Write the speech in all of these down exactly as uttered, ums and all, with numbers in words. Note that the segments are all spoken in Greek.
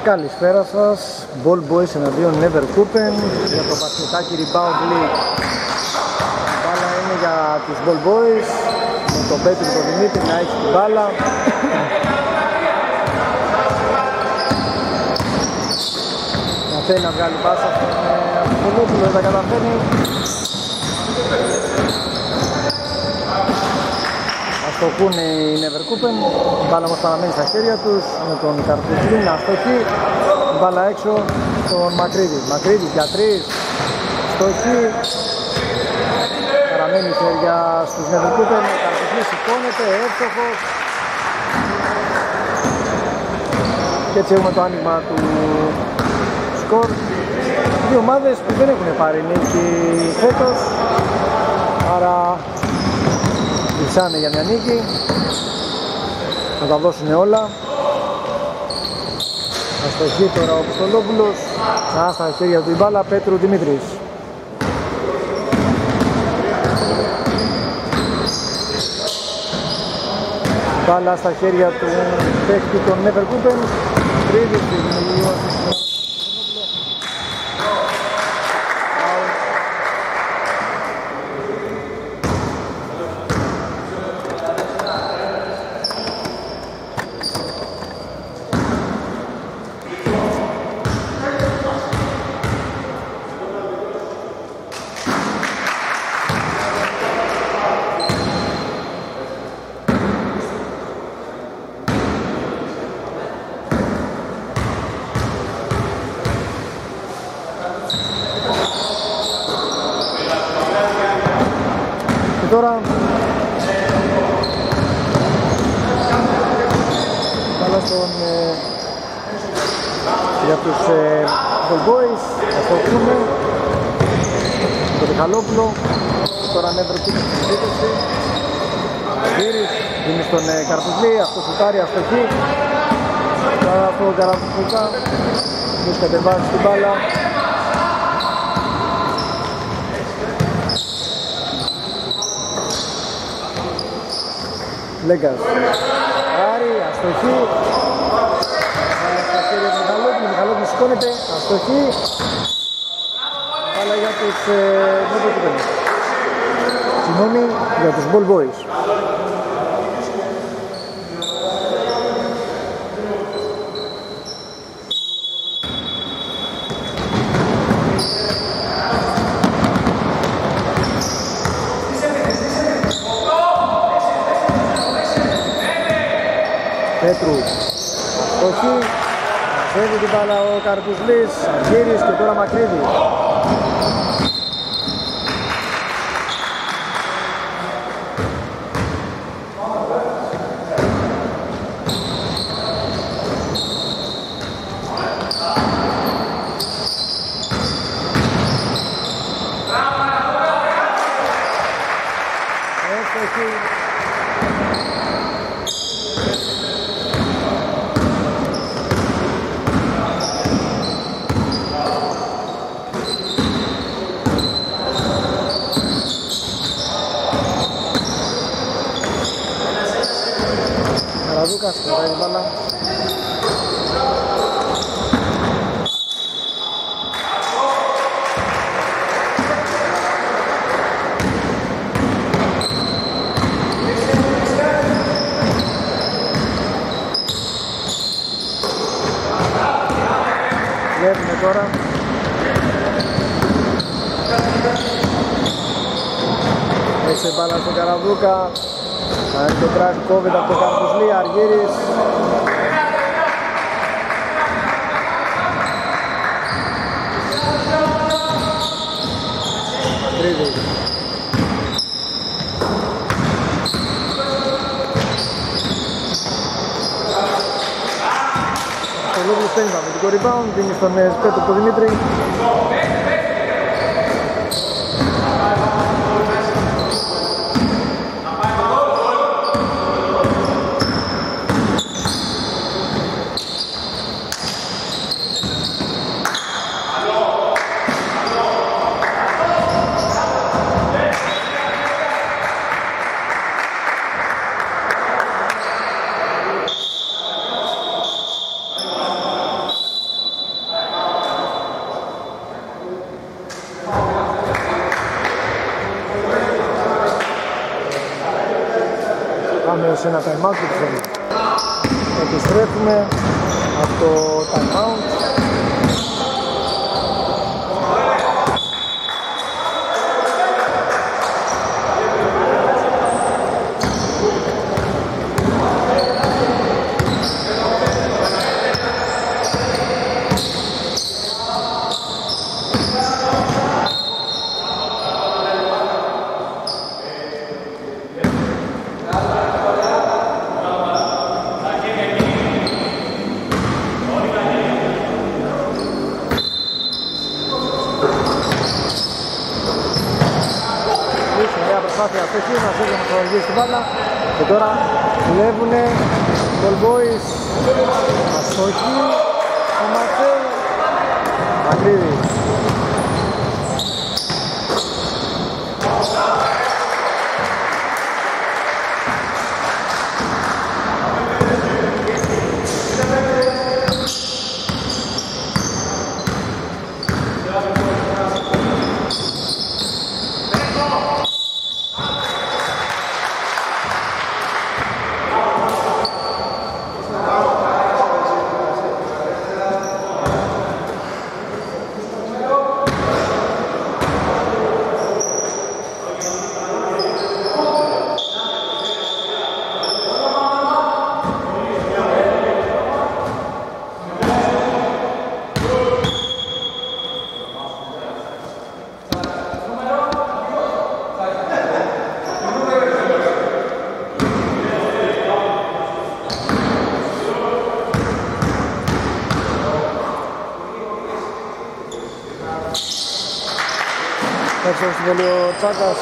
Καλησπέρα σας, Ball Boys εναντίον Neverkupen για το μπασκετάκι Rebound League. Η μπάλα είναι για τους Ball Boys, με τον Πέτρο τον Δημήτρη να έχει την μπάλα. Να θέλει να βγάλει πάσα στον Αποφολόπουλο, δεν τα καταφέρνει. Αστοχούν οι Neverkupen, η μπάλα όμως παραμένει στα χέρια τους με τον Καρπουζλή να αστοχεί, η μπάλα έξω στον Μακρύδη. Μακρύδη για τρεις, στοχή, παραμένει η χέρια στους Neverkupen, ο Καρπουζλή σηκώνεται, εύστοχος. Και έτσι έχουμε το άνοιγμα του σκορ. Δύο ομάδες που δεν έχουν πάρει νίκη φέτος, άρα ψάνε για μια νίκη, θα τα δώσουν όλα. Αστοχή τώρα ο Αποστολόπουλος, ξανά στα χέρια του η μπάλα, Πέτρου Δημήτρης. Μπάλα στα χέρια του παίκτη των Neverkupen, τρίτη στιγμή. Τώρα καλά στον ε, για τους ε, Ball Boys, θα στοχθούμε τον Μιχαλόπουλο. Τώρα Neverkupen στην επίθεση, Γύρις δίνει στον ε, Καρπουζλή, αυτό σουτάρει, αστοχή. Τώρα στον Καραπουζλικά τους κατεβάζει την μπάλα. Λέγκας, Άρη, αστοχή. Πάλα στα χέρια του Μιχαλόπουλου, Μιχαλόπουλου σηκώνεται, αστοχή. Πάλα για τους Neverkupen. Συγγνώμη, για τους Ball Boys. Πέτρου, αστοχή, φεύγει την μπάλα ο Καρπουζλής, Γύρις και τώρα Μακρύδη. Αστοχή. Καραδούκας, περάει την μπάλα. Βλέπουμε τώρα. Έχει μπάλα στον Καραδούκα. Αν το τράχει κόβεται από το Καρπουζλή, Αργύρης. Μακρύδη. Το λόγο στέλνει με το rebound, δίνει στον Πέτρο τον Δημήτρη. Πάμε σε ένα time out και επιστρέφουμε από το time out. Στην μπάλα και τώρα δουλεύουνε Ball Boys, αστοχή ο Ματσέου Μακρύδης. Έξω στην βολή ο Τσάκας.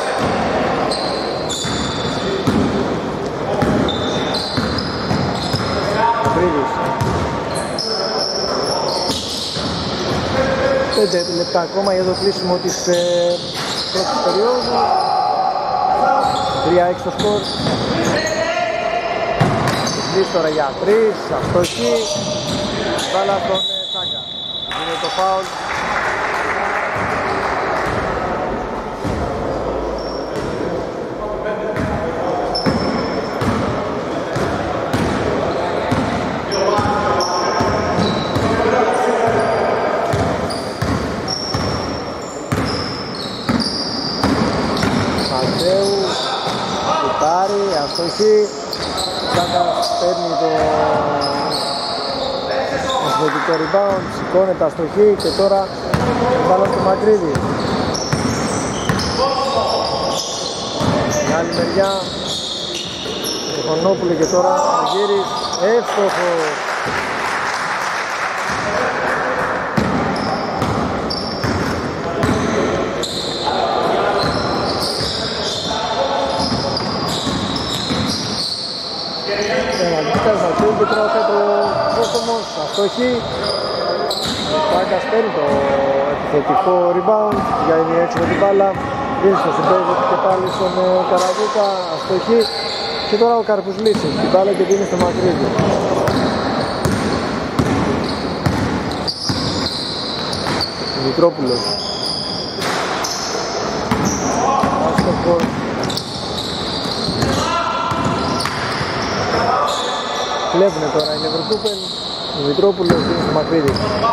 Βρύδης. Πέντε λεπτά ακόμα για το κλείσιμο της ε, πρώτης περίοδου. τρία έξι το σκορ. Βρύδης τώρα για τρεις. Αστοχή. Μπάλα στον Τσάκα. Είναι το φάουλ. Αστοχή, Τσάκας παίρνει το ασφαλτικό rebound, σηκώνεται αστοχή και τώρα μπάλα στο Μακρύδη. Στην άλλη μεριά, ο Χωνόπουλο και τώρα ο Γύρης, εύστοχος. Και τώρα θέτω ο Κόστομος, αστοχή. Ο Τσάκας παίρνει το επιθετικό rebound, βγαίνει έξω με την μπάλα. Δίνει στο συμπέζο και πάλι στον Καραβούκα, αστοχή. Και τώρα ο Καρπουσλής την μπάλα και δίνει στο Μακρύδη. Μητρόπουλος. Αστοχός. Βλέπουνε τώρα η Νευροκούπεν, ο Μητρόπουλος δίνει στο Μακρύδη.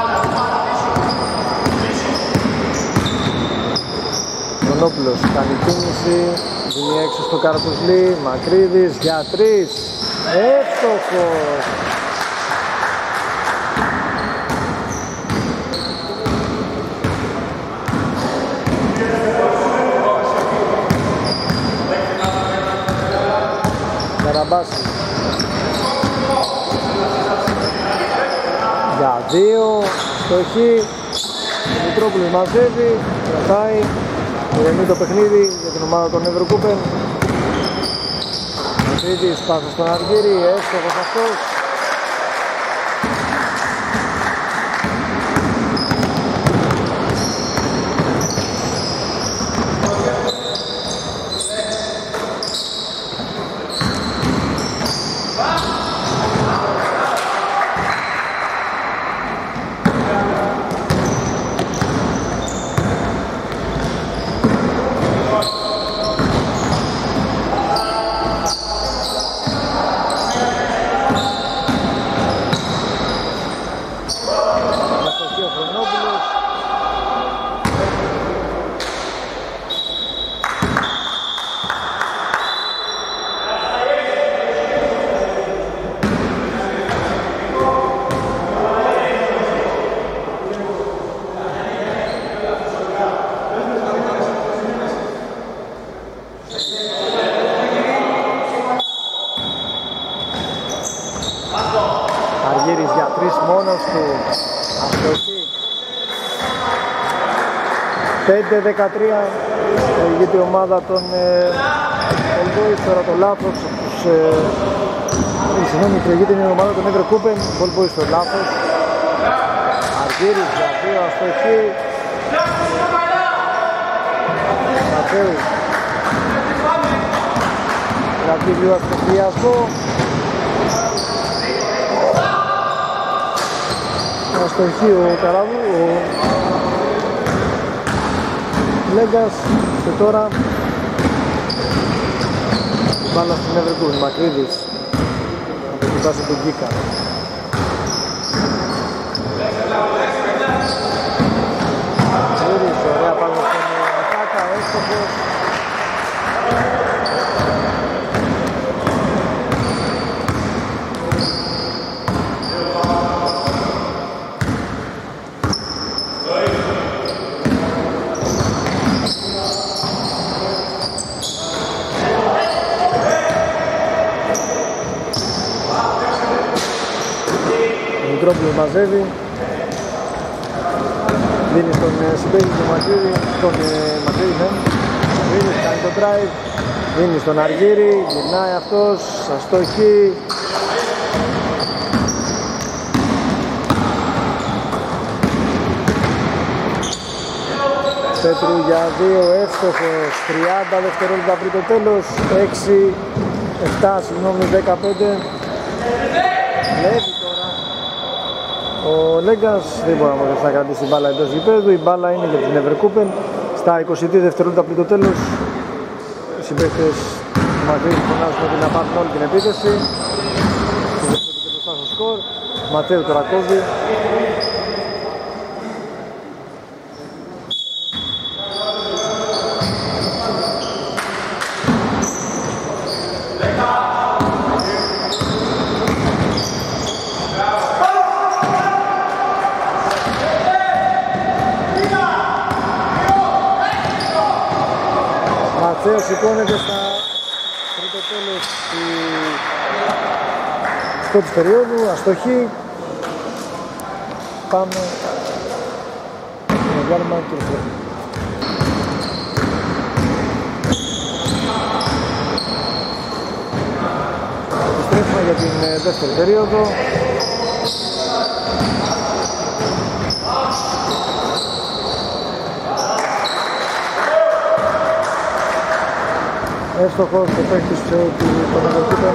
Χρονόπουλος κάνει κίνηση, δίνει έξω στο Καρπουσλή, Μακρύδης για τρεις, εύστοχος. Καραμπάση. Για δύο, στοχή, ο Μητρόπουλος μαζεύει, κρατάει, ηρεμεί το παιχνίδι για την ομάδα των Ευρωκούπεν. Μακρύδης πάσα στον Αργύρη, εύστοχος αυτός. μόνος του. Αστοχή. πέντε δεκατρία προηγείται η ομάδα των Old Boys. Τώρα το λάθος τους, ε, συγγνώμη, προηγείται η ομάδα των Ever Coupen. Old Boys το λάθος. Αργύρης για δύο, αστοχή. Ματέου κρατεί λίγο αστοχιασμό. Αστοχή ο Καραβού, ο Λέγκας. Και τώρα μπάλα στην Evercool, Μακρύδης να το κοιτάσει τον Γκίκα. Μακρύδης, ωραία πάνω στον Μαχάκα, έστοχος. Μικρόπουλο μαζεύει, δίνει στον συμπέκτη του Μακρύδη, τον Μακρύδη, ναι. Μακρύδης κάνει το drive, δίνει στον Αργύρη, γυρνάει αυτός, αστοχή. Πέτρου για δύο, εύστοχος, τριάντα δευτερόλεπτα πριν το τέλος, έξι, επτά, συγγνώμη, δεκαπέντε. Βλέπει τώρα ο Λέγκας, δεν μπορεί να κρατήσει την μπάλα εντός γηπέδου. Η μπάλα είναι για την Evercool. Στα είκοσι δύο δευτερόλεπτα πριν το τέλος, οι συμπαίκτες του Μακρύδη φωνάζουν ότι να πάρουν όλη την επίθεση. Και μπροστά στο σκορ. Ματέου τώρα κόβει. Ματέος σηκώνεται στα τρίτο τέλος της πρώτης περίοδου, αστοχή. Πάμε να βγάλουμε ένα κύριο. Επιστρέφουμε για την δεύτερη περίοδο. Εύστοχος ο παίκτης του Παναγιώτη.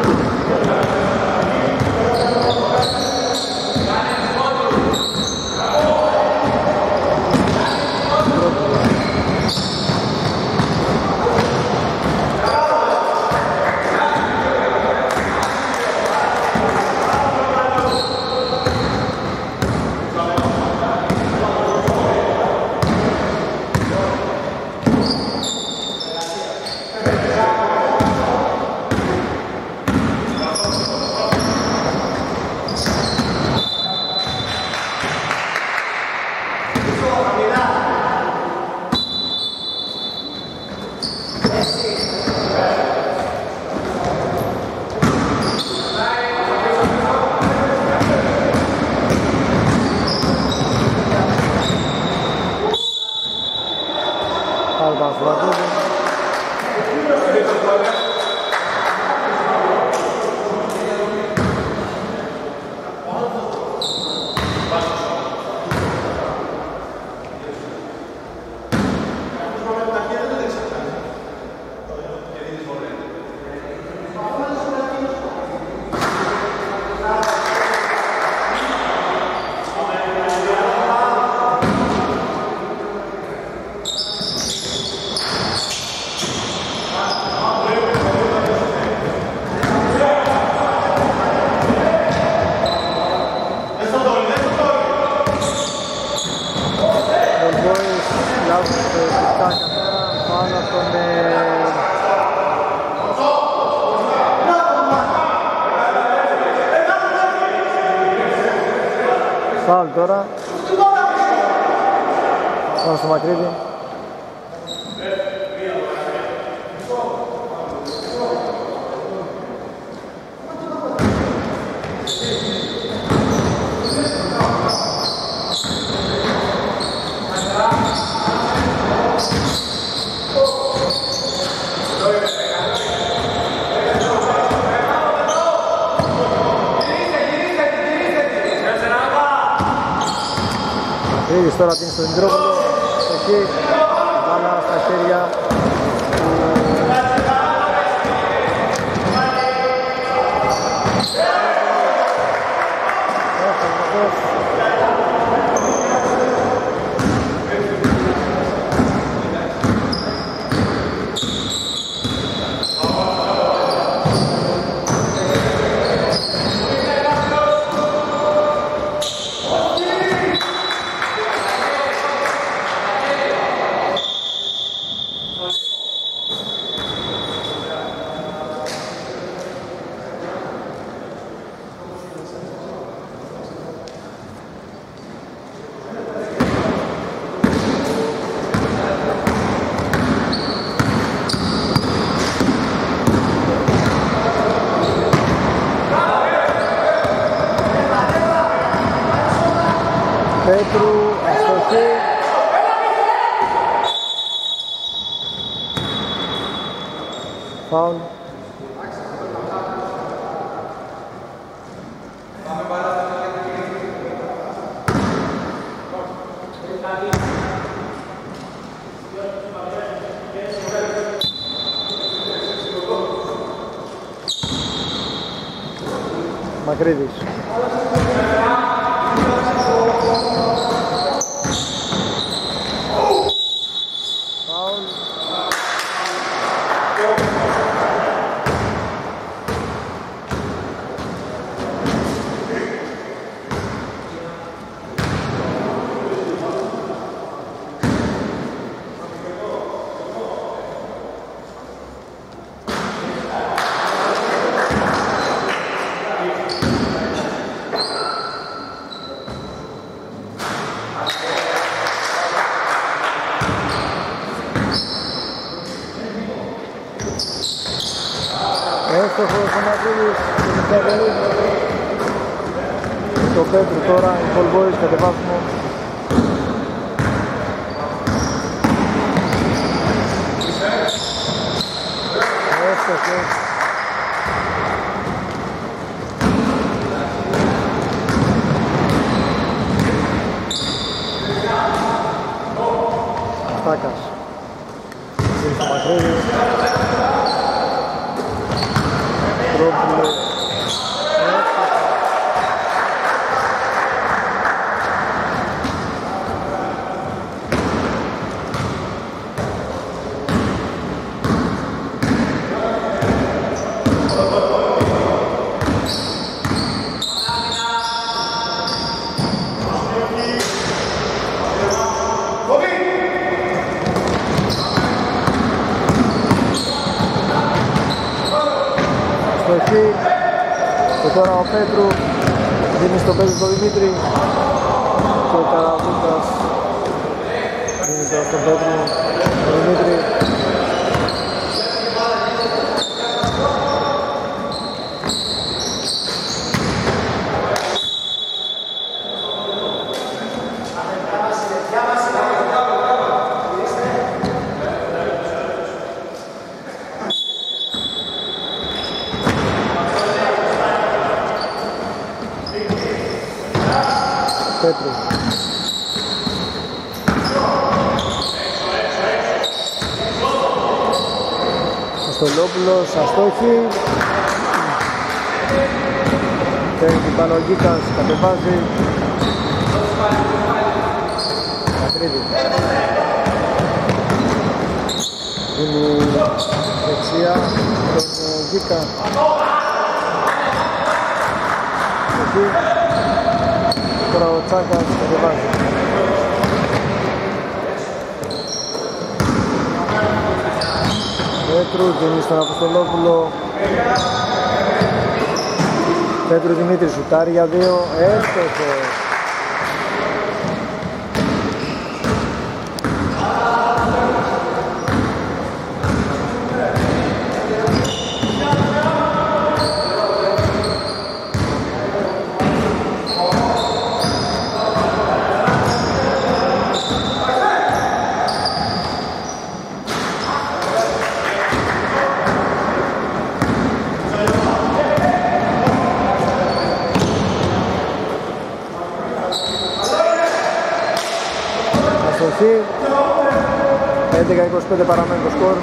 Φάουλ τώρα. Πάμε στο Μακρύδη. τώρα την στο Δημητρόπουλο, εκεί, μπάλα στα χέρια του Πέτρου, αστοχή. Φάουλ. Μακρύδης. Έστοχος ο Μακρύδης και το Πέτρου τώρα, οι Ball Boys κατεβάσουν. Έστοχος. Στάκας. Δίνει στο Μακρύδη. Τρόπουλο. Και τώρα ο Πέτρου δίνει στο Πέτρου τον Δημήτρη και ο Καραβούτας δίνει τώρα στον Πέτρου τον Δημήτρη. Πέτρου. Αστολόπουλος, αστόχη. Παίρνει την πάνω ο Γκίκας, κατεβάζει. Μακρύδη. Δίνει δεξιά τον Γκίκα. Εκεί. Τώρα ο Τσάκας κατεβάζει. Πέτρου δίνει στον Αποστολόπουλο. Πέτρου Δημήτρη σουτάρει για δύο. Έστοχος. επίθεση. έντεκα είκοσι πέντε παραμένει το σκορ.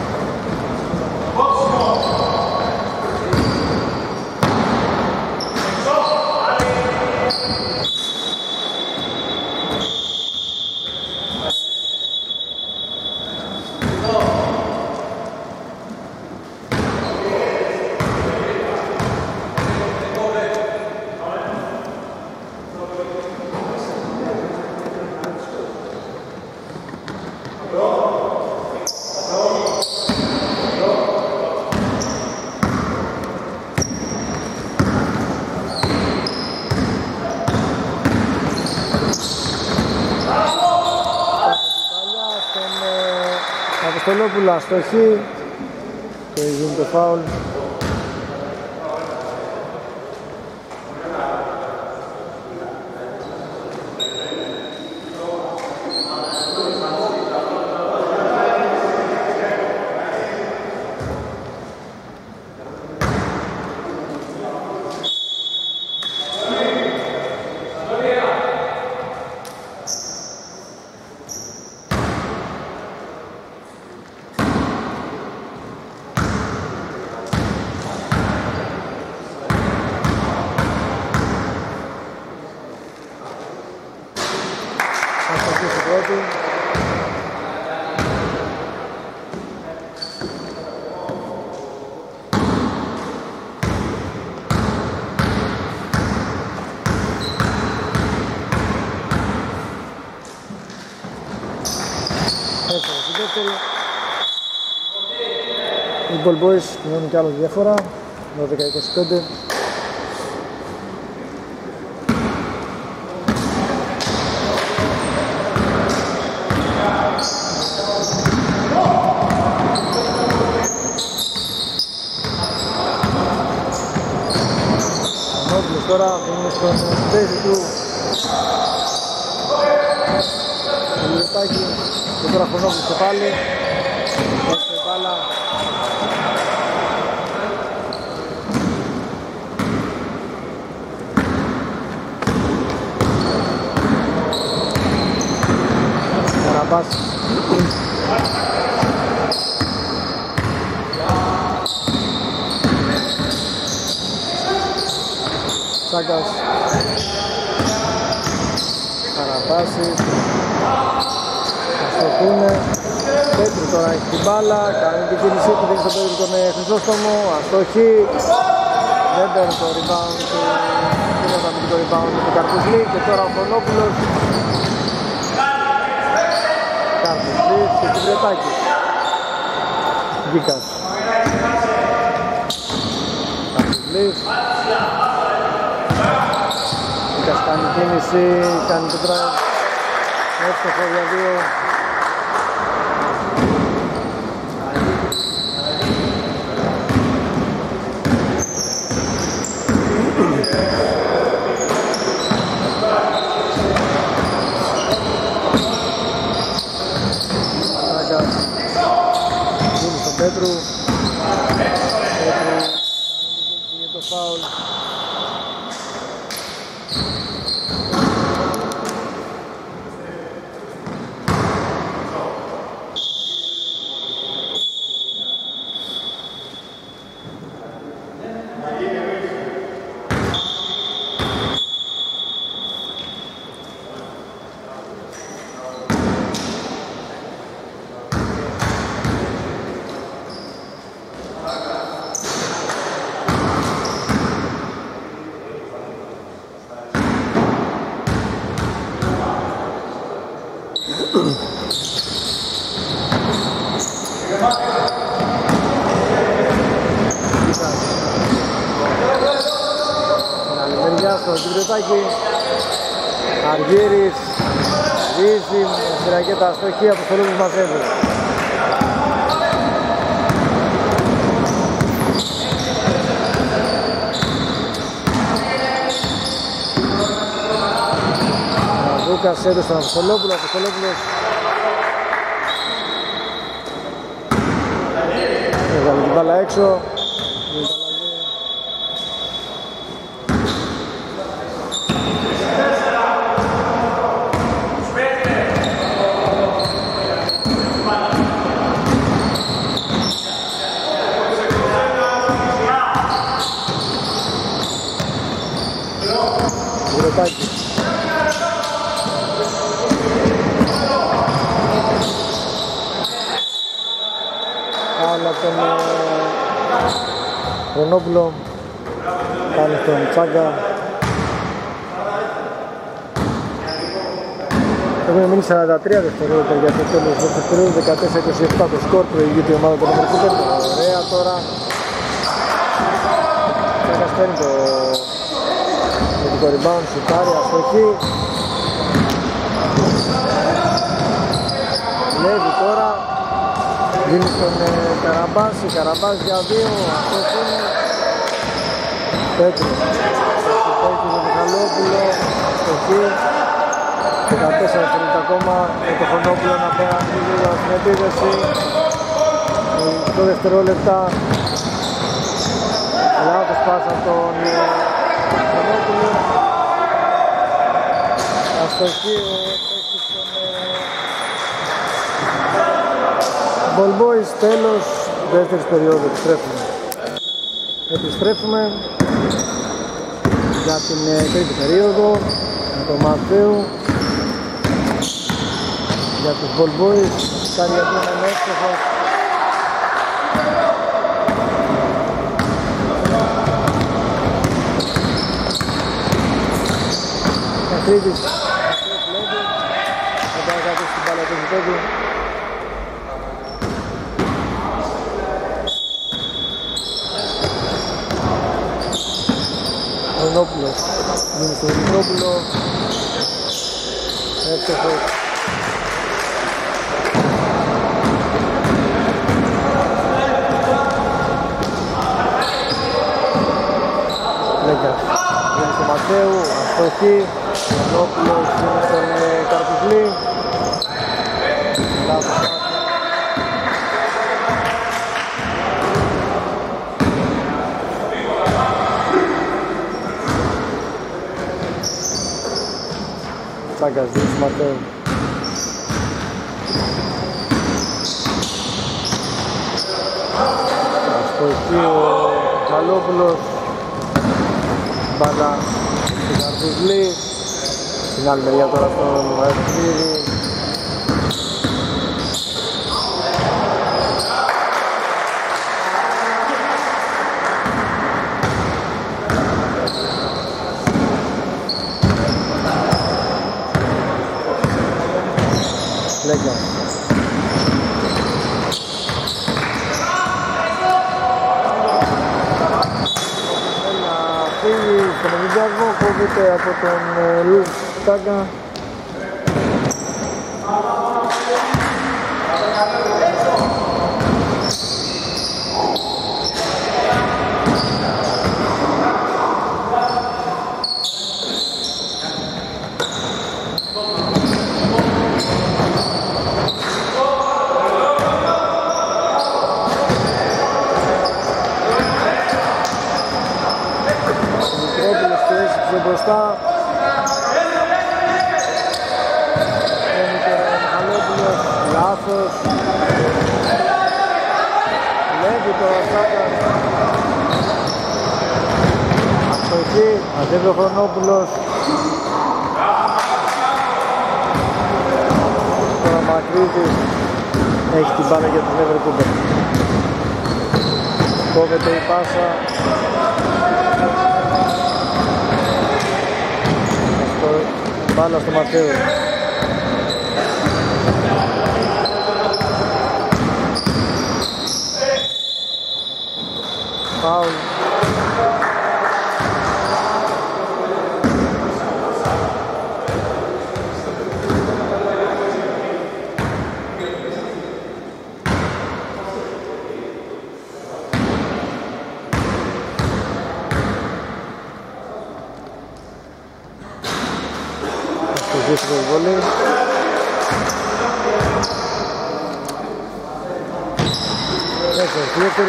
Αποστολόπουλα αστοχή και γίνει το φάουλ. Οι Ball Boys κοινώνουν κι άλλο διάφορα, δώδεκα είκοσι πέντε. Ανώπλος τώρα είναι στον θέση του Λιωτάκη και τώρα Χωνόπουλος και πάλι. Έχει μπάλα. Καραμπάς. Σάγκας. Καραμπάσης. Αστοχούνε. Πέτρου τώρα έχει την μπάλα, κάνει την κίνησή του, δίνει στον Πέτρου τον Χρυσόστομο, αστοχή. Δεν παίρνει το rebound του, δεν έπαμε και το rebound του Καρπουσλή και τώρα ο Χωνόπουλος. Καρπουσλής και Κυβρετάκης. Γκίκας. Καρπουσλής. Γκίκας κάνει κίνηση, κάνει το drive. Εύστοχο για δύο. Πέτρου, Πέτρου, για το φάουλ. Κυβρετάκη, Αργύρης, Ρίζη, στη ρακέτα αστοχή, Αποστολόπουλος μαζεύει. Λούκας έδωσε στον Αποστολόπουλο, Αποστολόπουλος έβαλε την μπάλα έξω. Μητάκης. Άλλα τον Ρονόπουλο. Κάνει τον Τσάγκα. Έχουν μείνει σαράντα τρία δευτερόλεπτα για το τέλος του δεύτερου, δεκατέσσερα είκοσι επτά το σκορ που ηγείται η ομάδα του Νεμερκούπερ. Ωραία τώρα. Τσάγκας παίρνει το θετικό rebound, σουτάρει, αστοχή. Λέβει τώρα. Δίνει στον Καραμπάση, Καραμπάς για δύο, αυτός είναι. Πέτρος. Πέτρος για τον Μιχαλόπουλο, αστοχή. δεκατέσσερα δευτερόλεπτα ακόμα με το Χρονόπουλο να πέρασε λίγο στην επίδεση. οκτώ δευτερόλεπτα. Λάθος πάσα από τον Χρονόπουλο. Αστοχή ο παίκτης των Ball Boys. Τέλος δεύτερης περίοδου. Επιστρέφουμε. Επιστρέφουμε για την τρίτη περίοδο με τον Μαθαίου. Για τους Ball Boys, κάνει για την ανέξοχος. Καθρίτης, δεν πάει κάτω στην μπάλα του γηπέδου. Ρονόπουλος, δίνει στον Ρονόπουλο. Εύστοχος. Δίνει στον Ματέου, αστοχή. Ρονόπουλος δίνει στον Καρπουκλή. Λάθος. Τσάγκας δίνει στον Ματέου. Αστοχή ο Καλόπουλος. Μπάλα στην Καρπουκλή. Στην άλλη μεριά τώρα στον Αριστίδη. Λέγκα. Στον ενδιασμό κόβεται από τον Λουκ Τσάγκα. Μπροστά. Παίρνει και ο Μιχαλόπουλος, λάθος. Βλέπει το Τσάκας. Αστοχή, μαζεύει ο Χρονόπουλος. Τώρα Μακρύτης έχει την μπάλα για τον Νεμερκούπερ. Κόβεται η πάσα. Μπάλα στο Ματέου. Φάουλ. Δύσκολο βολή. Έχει δεύτερη.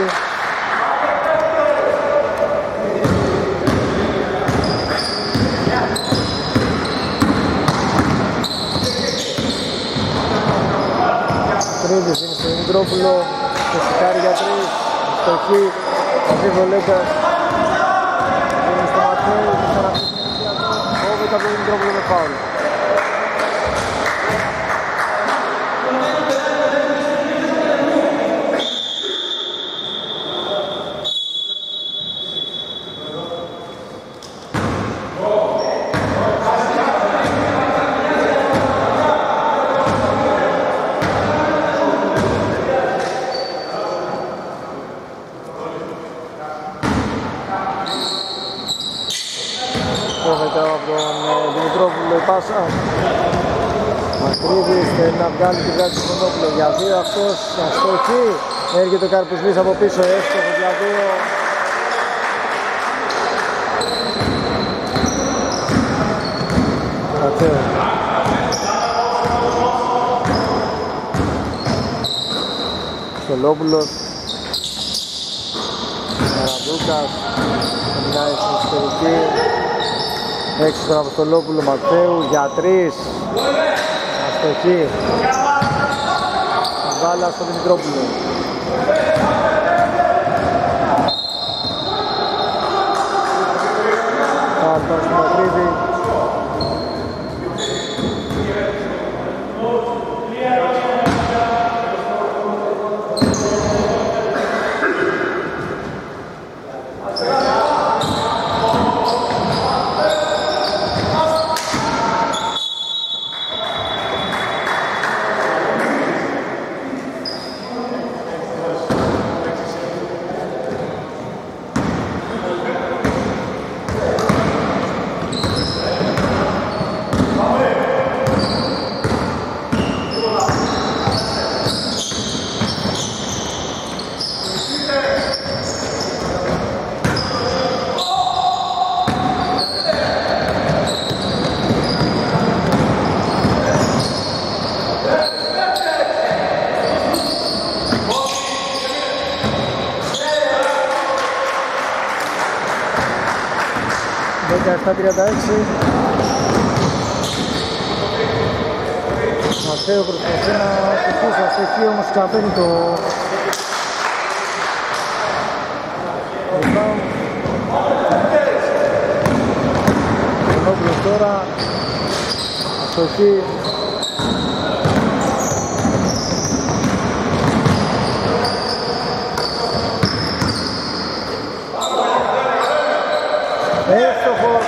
Τρίδης είναι στο Μητρόπουλο. Το σηκάρει για τρεις. Στοχή. Μαζί βολέκας. Είναι στο Ματέου. Καραδούκα από τον Δημητρόπουλο με φάουλ. Πάσα Μακρύβης θέλει να βγάλει τη βγάλη του Χρονόπουλο για δύο, αυτός αστοχή, έρχεται ο Καρπουσλής από πίσω, έστοχο για δύο. Κατσέο Στολόπουλος, Καραδούκας μιλάει στην εσωτερική. Έξω στον Αποστολόπουλο Ματθαίου για τρεις. Αστοχή. Μπάλα στο Δημητρόπουλο. Φάλτα στο Μακρύβη. δεκαεπτά τριάντα έξι. Ματθαίου προσπαθεί να στοιχίσει, αστοχή όμως ξαναπαίνει το rebound. Χρονόπουλος τώρα, αστοχή. Έστοχος.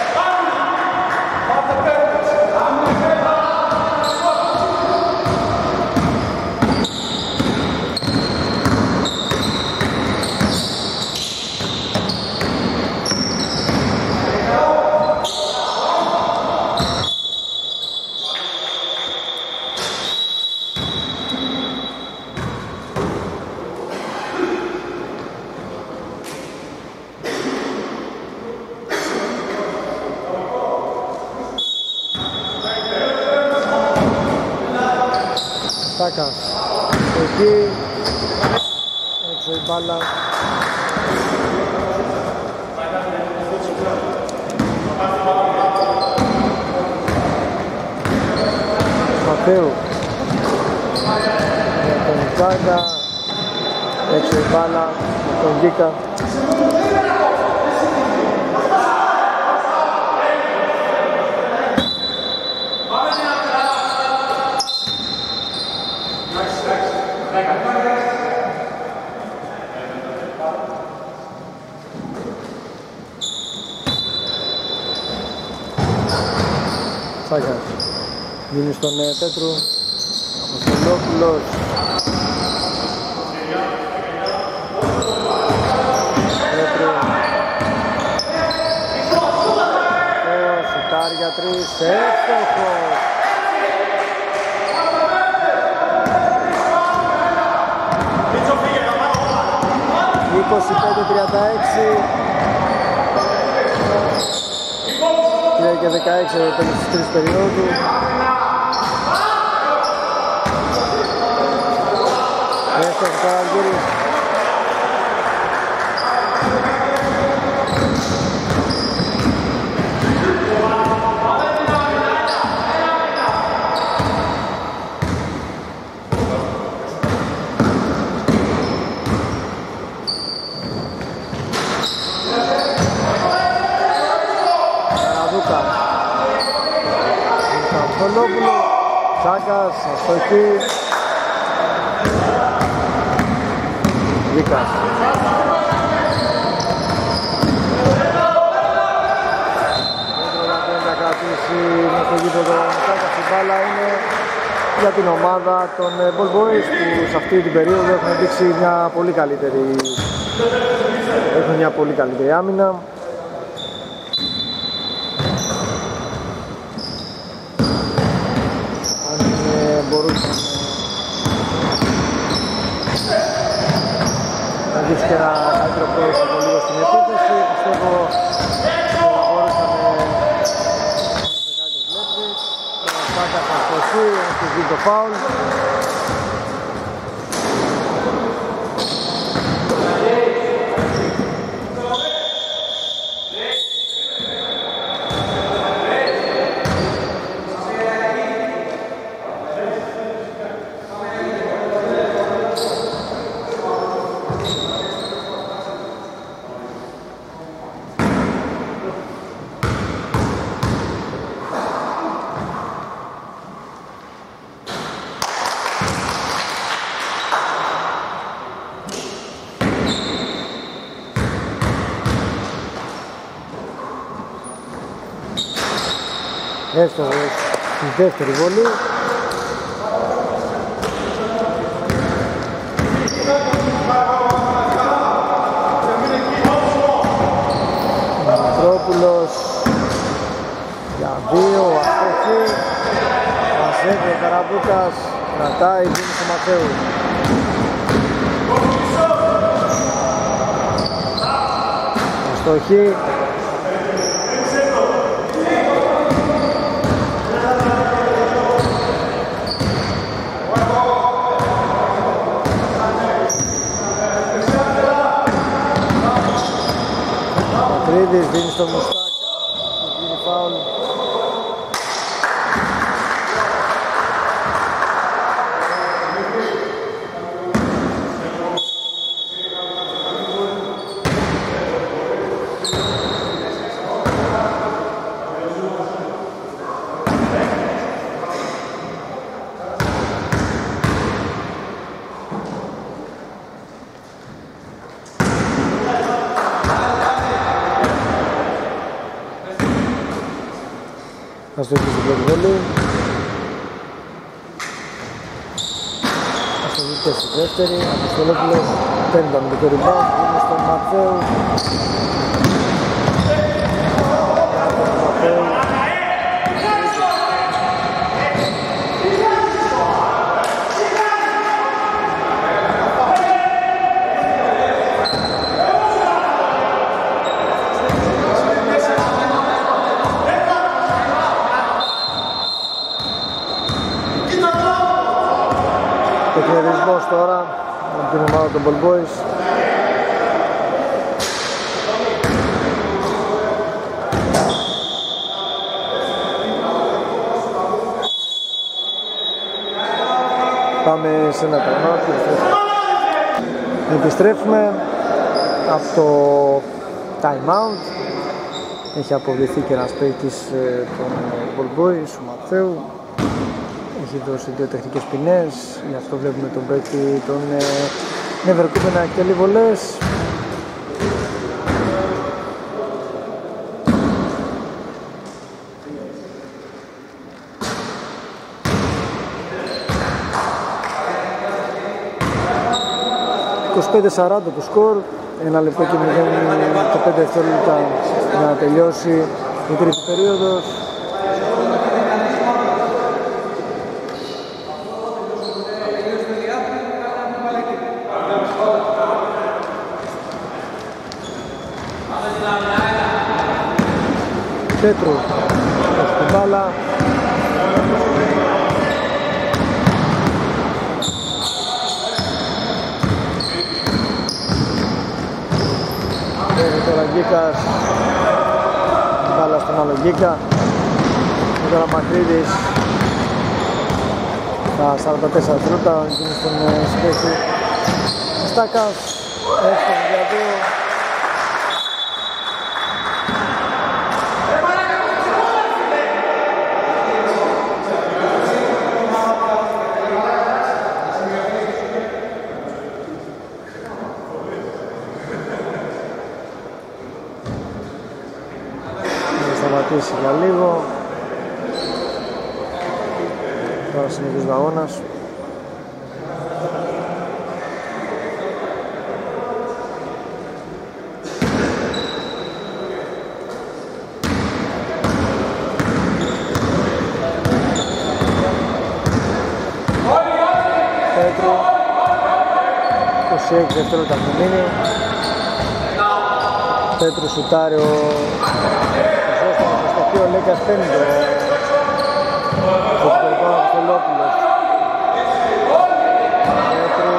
Σάκας, εκεί, έξω η μπάλα. Ματθαίου, για τον Τσάγκα, έξω η μπάλα, με τον Γκίκα. Σάκας δίνει στον Πέτρου, Αποστολόπουλος. Πέτρου. Θεός, σουτάρει για τρεις, εύστοχος. είκοσι πέντε τριάντα έξι. Και δεκαέξι τέλος της τρεις περίοδου. Έστω ο Καραγγύρης. Καραδούκα. Παπαδόπουλο, Τσάκας, αστοχή. Βίκας. Δεν θα κρατήσει με το γήπεδο Τσάκας, η μπάλα είναι για την ομάδα των Ball Boys που σε αυτή την περίοδο έχουν δείξει μια πολύ καλύτερη, έχουν μια πολύ καλύτερη άμυνα. Αν μπορούσαν να δείξει και ένα καλύτερο πρόσωπο λίγο στην επίθεση, πιστεύω μπορούσαν να Πάκα θα στοχεί, έχει βγει το φάουλ. Έστοχος στη δεύτερη βολή. Μητρόπουλος για δύο, αστοχή. Μαζεύει ο Καραμπούκας, κρατάει, δίνει στο Ματσέου. Αστοχή. Πατρίδης δίνει στο Μουστάκ και γίνει φάουλ. Θα στο έχει στην πρώτη βολή. Θα στο δει και στη δεύτερη. Αποστολόπουλος παίρνει το αμυντικό rebound, δίνει στον Ματθαίου. Εκνευρισμός τώρα από την ομάδα των Ball Boys. Πάμε σε ένα time out και επιστρέφουμε. Επιστρέφουμε από το time out. Έχει αποβληθεί και ένας παίκτης των Ball Boys, ο Ματθαίου. Έχει δώσει δύο τεχνικές ποινές, γι' αυτό βλέπουμε τον παίκτη τον Νεβερκούπεν να εκτελεί βολές. είκοσι πέντε σαράντα το σκορ, ένα λεπτό και μηδέν και πέντε δευτερόλεπτα για να τελειώσει η τρίτη περίοδος. Πέτρου έχει την μπάλα. Παίρνει τώρα Γκίκας, μπάλα στον άλλο Γκίκα. Και τώρα Μακρύδης στα σαράντα τέσσερα δευτερόλεπτα γίνει στον σχέση Στάκας, εύστοχος για δύο. σταματήσει για λίγο. Τώρα συνεχίζει ο αγώνας. Πέτρου, είκοσι έξι δευτερόλεπτα που μείνει. Πέτρου σουτάρει ο Ζώστανος στο στοιχείο, λέει και ασθένει το Φωτοπολικό Αποστολόπουλος. Πέτρου,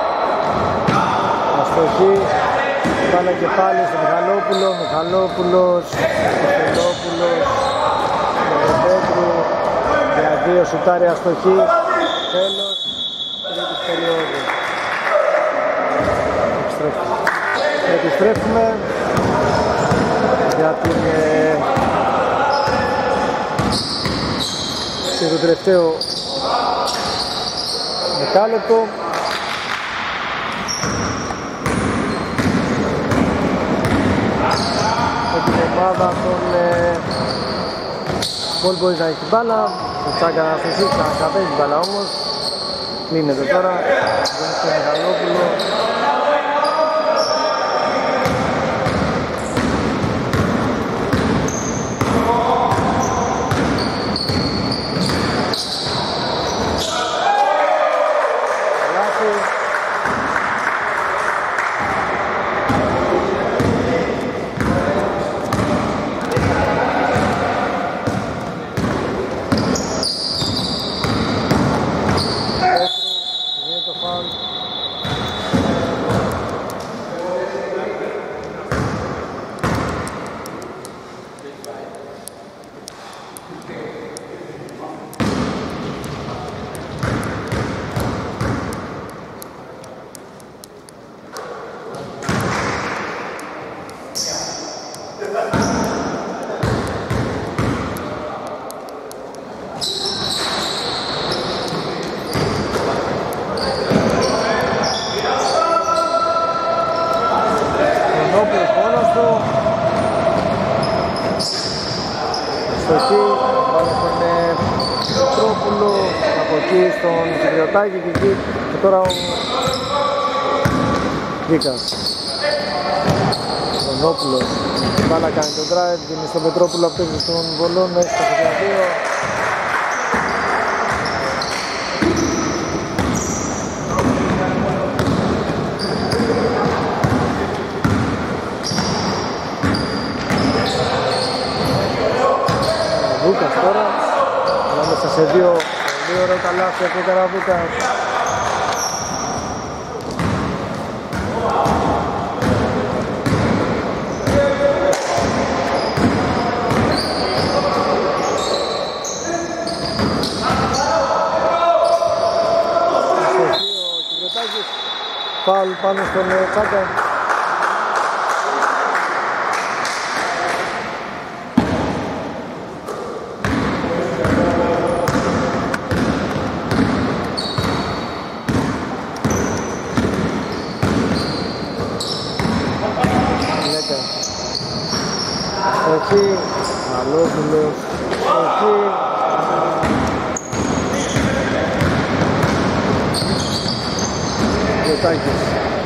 αστοχή, πάνε και πάλι στο Μιχαλόπουλο, Μιχαλόπουλος, Αποστολόπουλος, τον Πέτρου, για δύο σουτάρει αστοχή, τέλος, τρίτης περίοδου. Επιστρέφουμε. Επιστρέφουμε για την ε, και το τελευταίο δεκάλεπτο. Με την ομάδα των ε, Ball Boys να έχει την μπάλα. Το Τσάκα να στοχίσει, ξανακατέχει την μπάλα όμως. Κλείνεται τώρα, δεν στο Μιχαλόπουλο. Και, και, και τώρα ο Βίκας ο Νόπουλος μπάλα κάνει το drive, δίνει στον Πετρόπουλο από το των βολών μέχρι στο δύο. Ο Βούκας τώρα ανάμεσα σε δύο Δύο ωραία καλάθια από τον Καραβούκα. Ο Κυβρετάκης, φάουλ πάνω στον Τσάκα. Εκεί, Αλόπουλος, εκεί. Λετάκης.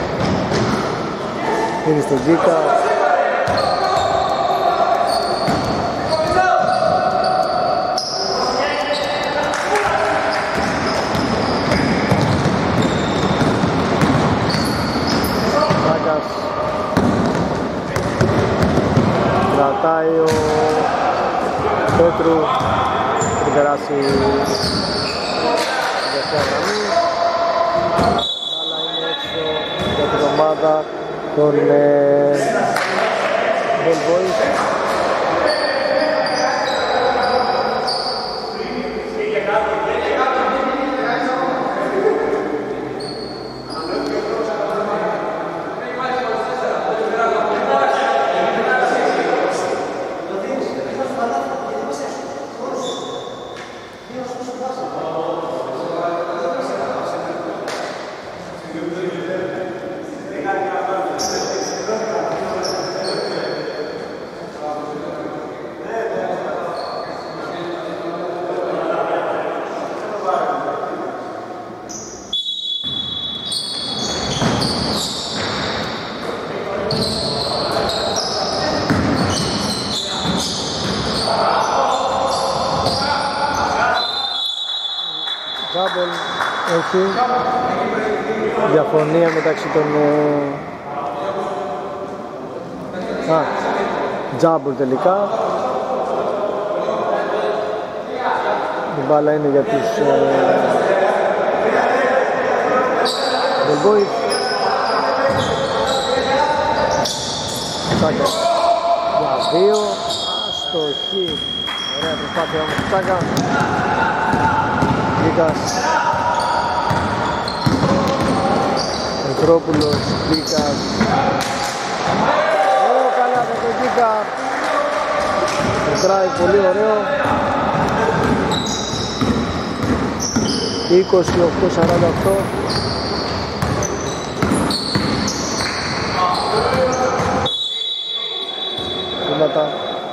Είναι στον Γκίκα. Κρατάει ο Πέτρου, θα περάσει δευτέρα γραμμή. Αλλά είναι έξω για την ομάδα των Ball Boys. όχι. Διαφωνία μεταξύ των... Α, τζάμπουρ τελικά. Η μπάλα είναι για τους Del Boy. Τσάκα για δύο. Αστοχή. Ωραία προσπάθεια όμως του Τσάκα. Λίκας. Μητρόπουλος, Λίκας. Ω, καλά με τον Λίκα. Μετράει πολύ ωραίο. είκοσι οκτώ σαράντα οκτώ. Βήματα.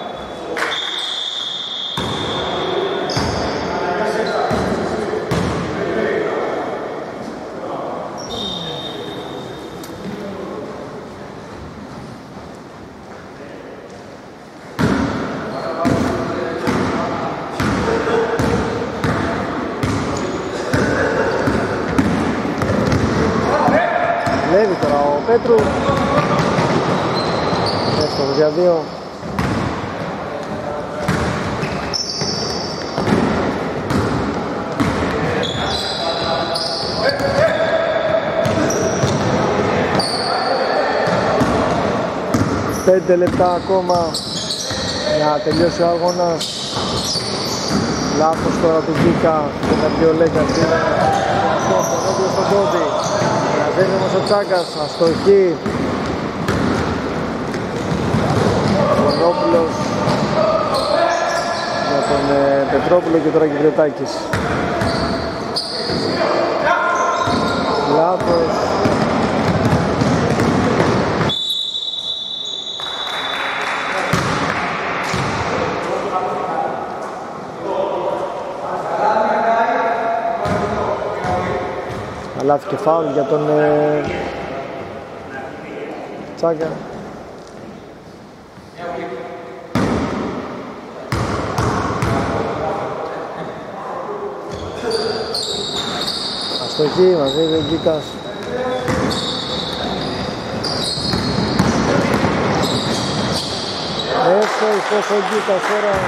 Λέβει τώρα ο Πέτρου. Εύστοχος για δύο. Πέντε λεπτά ακόμα για να τελειώσει ο αγώνας. Λάθος τώρα του Βίκα και τα δύο λέγκα είναι αυτό το νόμπιο στον πόδι. Αναδένει όμως ο Τσάκας, αστοχή. Ο Νόπουλος για τον ε, Πετρόπουλο και τώρα Κυβρετάκης. Λάθος. Λάθη και φάουλ για τον ε, Τσάκα. Αστοχή, μαζεύει ο Γκίκας. Εύστοχος ο Γκίκας τώρα.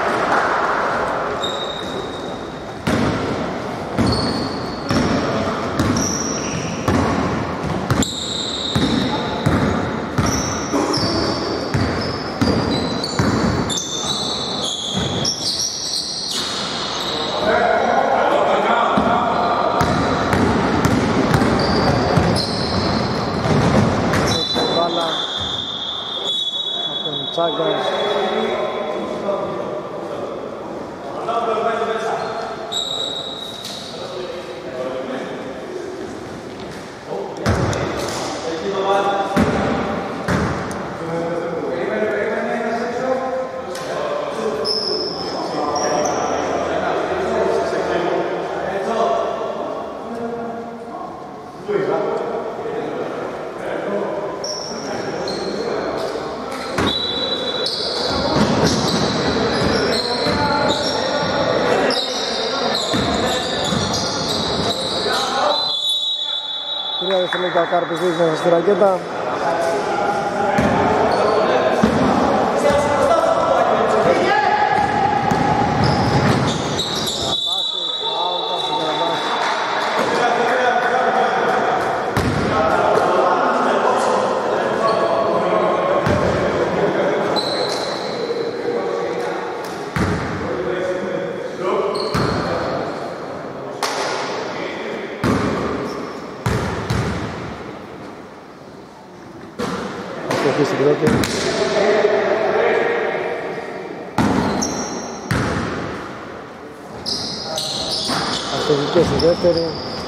Τσάγκας. Τρία δευτερόλεπτα ο Κάρπης δείχνει μέσα στη ρακέτα. Στην πρώτη. Αστοχικές στη δεύτερη.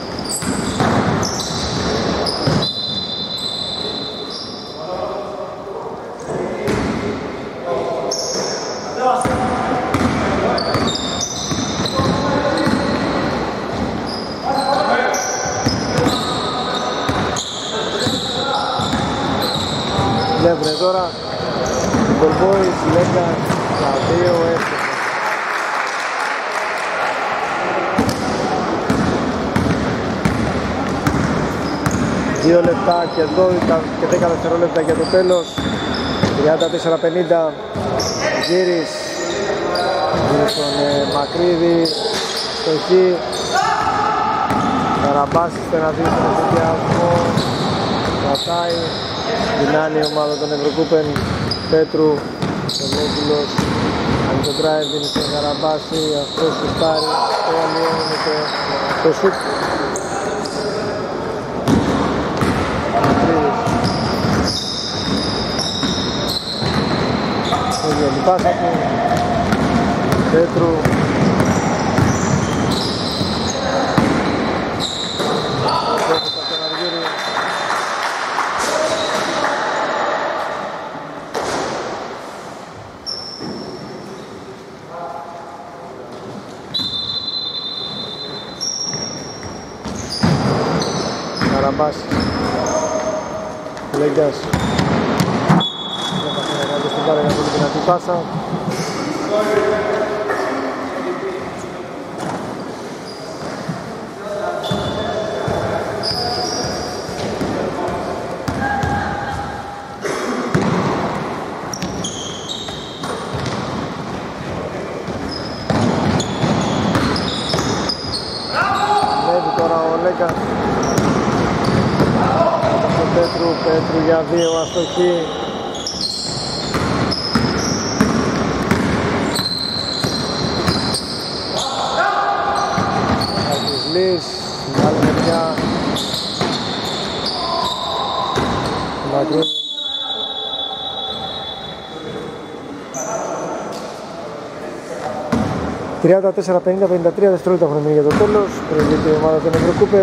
Βλέπουνε τώρα οι Ball Boys λέγαν τα δύο εύκολα. δύο λεπτά και δώδεκα και δέκα δευτερόλεπτα για το τέλος. Τριάντα τέσσερα πενήντα. Γύρις γύρις στον ε, Μακρύδη, στοχή. Καραμπάσης πέναντι στον ενθουσιασμό. Κρατάει την άλλη ομάδα των Ευρωκούπεν. Πέτρου, Σολόπουλος, αν το drive δίνει στον Καραμπάση, αυτός σουτάρει και αλλιώνει το, το σουτ. Έγινε την πάσα του, Πέτρου. Καραμπάσης, Λέγκας, δεν θα κάνει κάτι στην πάρα για πολύ δυνατή πάσα. Βλέπει τώρα ο Λέγκας. Πέτρου, Πέτρου για δύο, αστοχή. Αγγλής, άλλη μεριά. Μακρύ. τριάντα τέσσερα πενήντα, πενήντα τρία δευτερόλεπτα έχουν μείνει για το τέλος. Προηγείται η ομάδα των Ευρωκούπεν.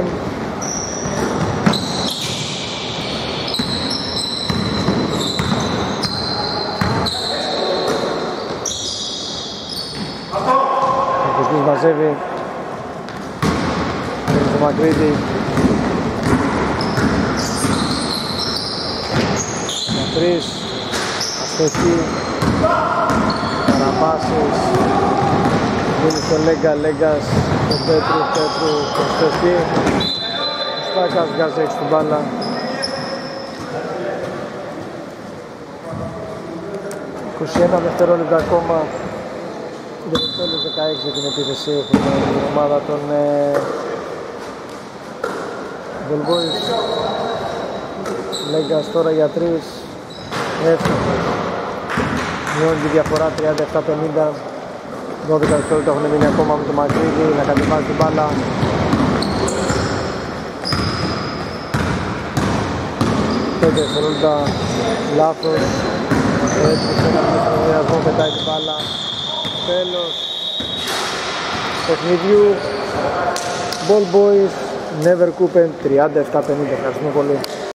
Μαζεύει το Μακρύδη, Μακρύς, αστοχή, Καραμπάσης, δίνει στο Λέγκα, Λέγκας, τον Πέτρου, Πέτρου, αστοχή, ο Στάκας βγάζει έξω την μπάλα. είκοσι ένα δευτερόλεπτα ακόμα. Για το τέλος δεκαέξι για την επίθεση έχουμε την ομάδα των Βολβόης. Λέγκας τώρα για τρεις, εύστοχος. Μειώνει τη διαφορά τριάντα επτά πενήντα. δώδεκα δευτερόλεπτα έχουν μείνει ακόμα με το Μακρύδη να κατεβάζει την μπάλα. πέντε δευτερόλεπτα λάθος. Έτσι σε έναν μεσονδιασμό πετάει την μπάλα. Τέλος παιχνιδιού. Ball Boys, Nevercoopen τριάντα επτά πενήντα. Ευχαριστούμε πολύ.